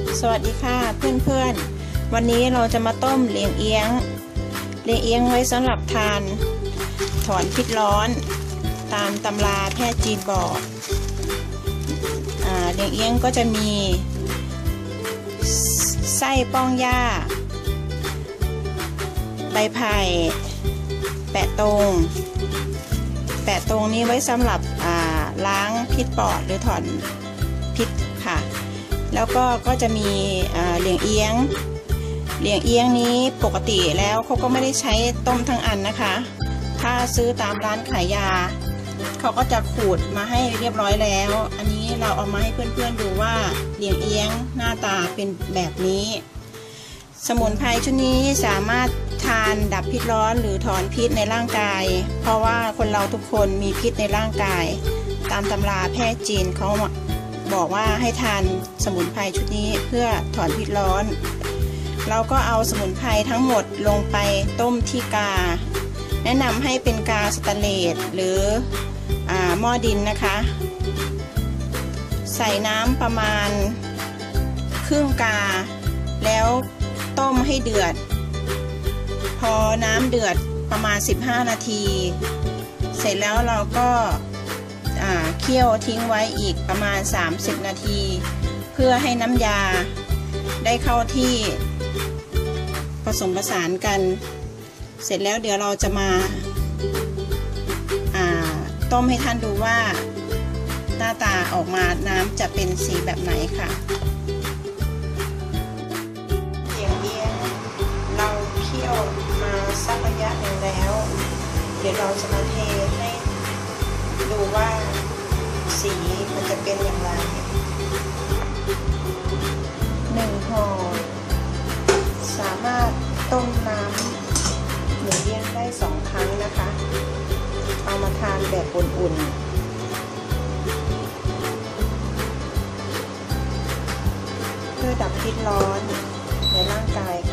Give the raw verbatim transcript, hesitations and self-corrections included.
สวัสดีค่ะเพื่อนๆวันนี้เราจะมาต้มเหลียงเอียงเหลียงเอียงไว้สำหรับทานถอนพิษร้อนตามตำราแพทย์จีนบอกเหลียงเอียงก็จะมีไส้ป้องหญ้าใบไผ่แปะตรงแปะตรงนี้ไว้สำหรับล้างพิษปอดหรือถอนพิษค่ะแล้วก็ก็จะมีเหลียงเอียงเหลียงเอียงนี้ปกติแล้วเขาก็ไม่ได้ใช้ต้มทั้งอันนะคะถ้าซื้อตามร้านขายยาเขาก็จะขูดมาให้เรียบร้อยแล้วอันนี้เราเอามาให้เพื่อนๆดูว่าเหลียงเอียงหน้าตาเป็นแบบนี้สมุนไพรชุดนี้สามารถทานดับพิษร้อนหรือถอนพิษในร่างกายเพราะว่าคนเราทุกคนมีพิษในร่างกายตามตำราแพทย์จีนเขาบอกว่าให้ทานสมุนไพรชุดนี้เพื่อถอนพิษร้อนเราก็เอาสมุนไพรทั้งหมดลงไปต้มที่กาแนะนำให้เป็นกาสแตนเลสหรือหม้อดินนะคะใส่น้ำประมาณครึ่งกาแล้วต้มให้เดือดพอน้ำเดือดประมาณสิบห้านาทีเสร็จแล้วเราก็เคี่ยวทิ้งไว้อีกประมาณสามสิบนาทีเพื่อให้น้ำยาได้เข้าที่ผสมผสานกันเสร็จแล้วเดี๋ยวเราจะมาต้มให้ท่านดูว่าหน้าตาออกมาน้ำจะเป็นสีแบบไหนค่ะเหลียงเอียงเราเคี่ยวมาสักระยะหนึ่งแล้วเดี๋ยวเราจะมาเทให้ดูว่าสีมันจะเป็นอย่างไรหนึ่งห่อสามารถต้มน้ำเหลียงเอียงได้สองครั้งนะคะเอามาทานแบบอุ่นๆเพื่อดับพิษร้อนในร่างกาย